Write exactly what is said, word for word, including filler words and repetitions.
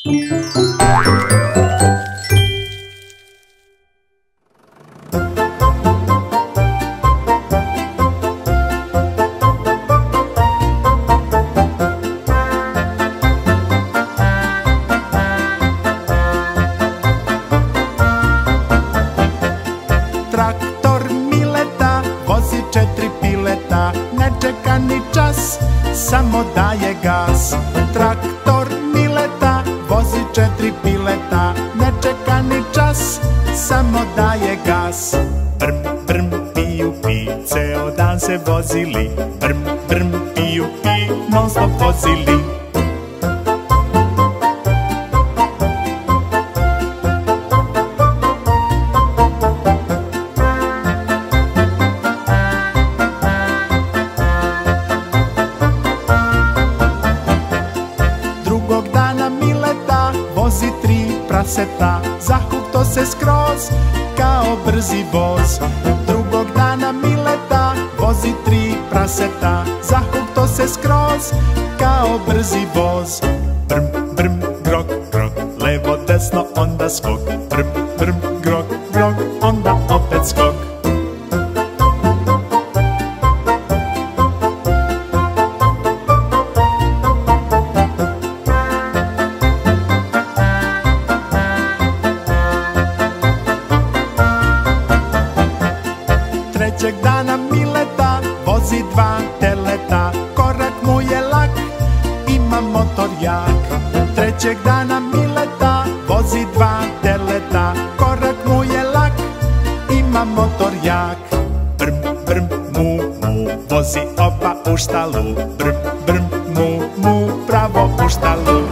Traktor Mileta vozi četiri pileta, ne čeka ni čas, samo daje gas. Traktor Mileta vozi četiri pileta, ne čeka ni čas, samo daje gas. Brm, brm, piju, pi, ceo dan se vozili. Brm, brm, piju, pi, non stop vozili. Vozi tri praseta, zahukto se skroz kao brzi voz. Drugog dana Mileta vozi tri praseta, zahukto se skroz kao brzi voz. Brm, brm, grok, grok, levo, desno, onda skok. Brm, brm, grok, grok, onda opet skok. Trećeg dana Mileta vozi dva teleta, korak mu je lak, ima motor jak. Trećeg dana Mileta vozi dva teleta, korak mu je lak, ima motor jak. Brm, brm, mu, mu, vozi oba u štalu. Brm, brm, mu, mu, pravo u štalu.